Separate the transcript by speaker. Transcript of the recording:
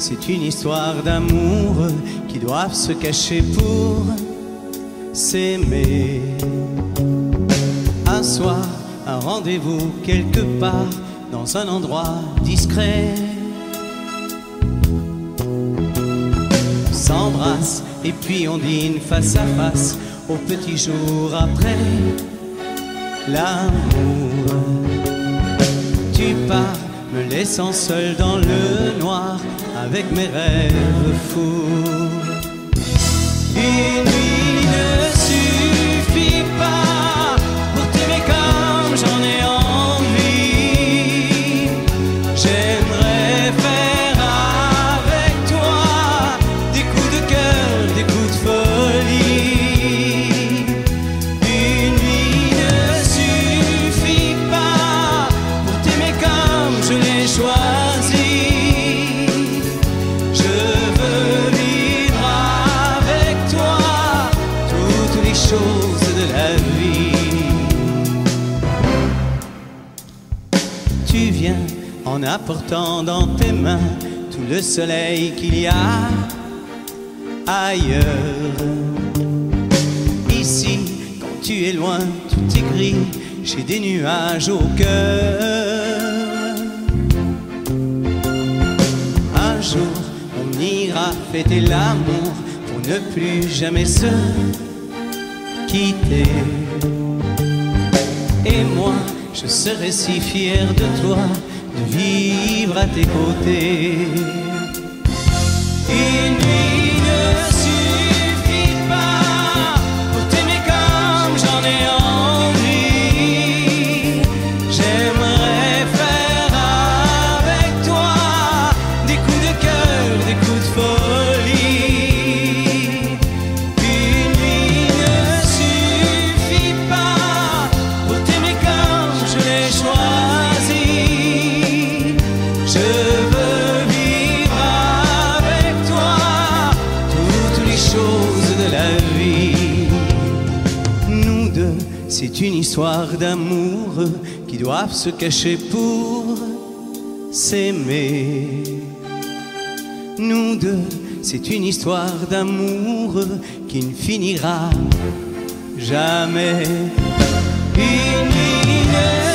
Speaker 1: c'est une histoire d'amour qui doivent se cacher pour s'aimer. Un soir, un rendez-vous quelque part dans un endroit discret. On s'embrasse et puis on dîne face à face au petit jour après l'amour. Tu pars, me laissant seul dans le noir avec mes rêves fous. Une nuit ne suffit pas pour t'aimer comme j'en ai envie. J'aimerais faire avec toi des coups de cœur, des coups de folie. Une nuit ne suffit pas pour t'aimer comme je l'ai choisi. Je veux vivre avec toi toutes les choses de la vie. Tu viens en apportant dans tes mains tout le soleil qu'il y a ailleurs. Ici, quand tu es loin, tout est gris, j'ai des nuages au cœur. Un jour, on ira fêter l'amour pour ne plus jamais se quitter. Et moi, je serai si fier de toi, de vivre à tes côtés. Une nuit ne suffit pas pour t'aimer comme j'en ai envie. J'aimerais faire avec toi des coups de cœur, des coups de folie. Une nuit ne suffit pas pour t'aimer comme je l'ai choisi. Je veux vivre avec toi toutes les choses de la vie. Nous deux, c'est une histoire d'amour qui doivent se cacher pour s'aimer. Nous deux, c'est une histoire d'amour qui ne finira jamais. Une nuit ne